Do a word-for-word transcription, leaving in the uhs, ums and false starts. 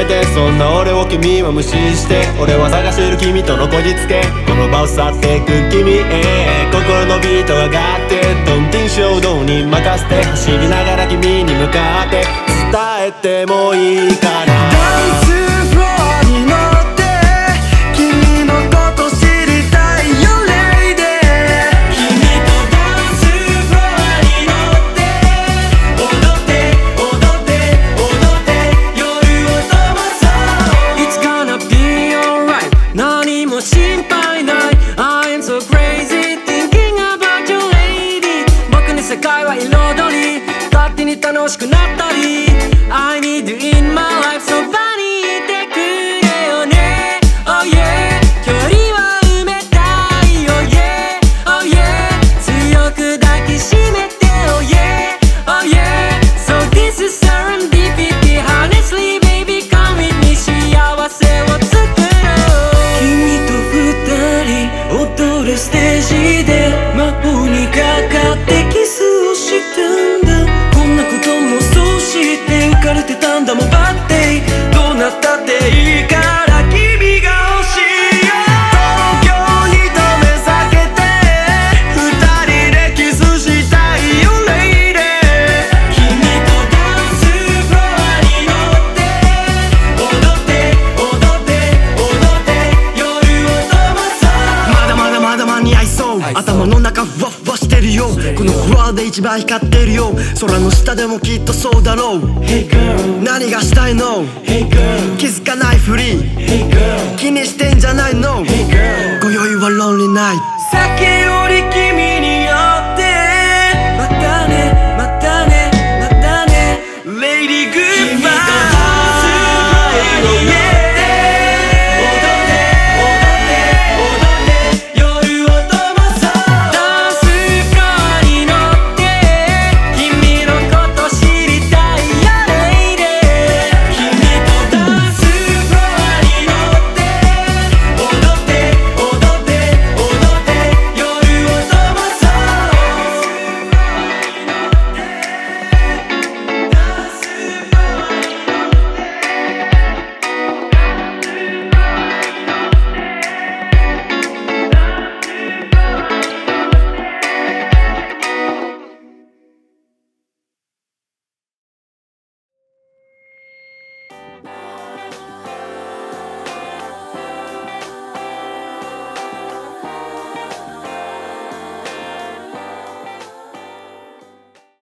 めてそんな俺を君は無視して、俺は探してる君とのこじつけ、この場を去ってく君へ心のビートが上がって、トンティン衝動に任せて走りながら君に向かって伝えてもいいかな。ダンスフロアに乗って君のこと知りたいよレイデー、君とダンスフロアに乗って踊って踊って踊って夜を飛ばそう。 It's gonna be alright 何も心配ない。 I am so crazy thinking about you lady、 僕に世界は彩り勝手に楽しくなったり、 I need you in my life そばにいてくれよね。 Oh yeah 距離は埋めたい。 Oh yeah Oh yeah 強く抱きしめて Oh yeah Oh yeah So this is serendipity honestly baby come with me 幸せを作ろう。君と二人踊るステージで魔法にかかってキスをしたんだ。こんなこともそうして浮かれてたんだもんバッテイ、どうなったっていいから君が欲しいよ。東京に止めさけて二人でキスしたいよレイデー、君とダンスフロアに乗って踊って踊って踊って夜を飛ばそう。まだまだまだ間に合いそう、頭の中ふわふわしてるよ、このフロアで一番光ってるよ、空の下でもきっとそうだろう。 Hey girl 何がしたいの？ Hey girl 気づかないふり、 Hey girl 気にしてんじゃないの？ Hey girl 今宵はロンリーナイト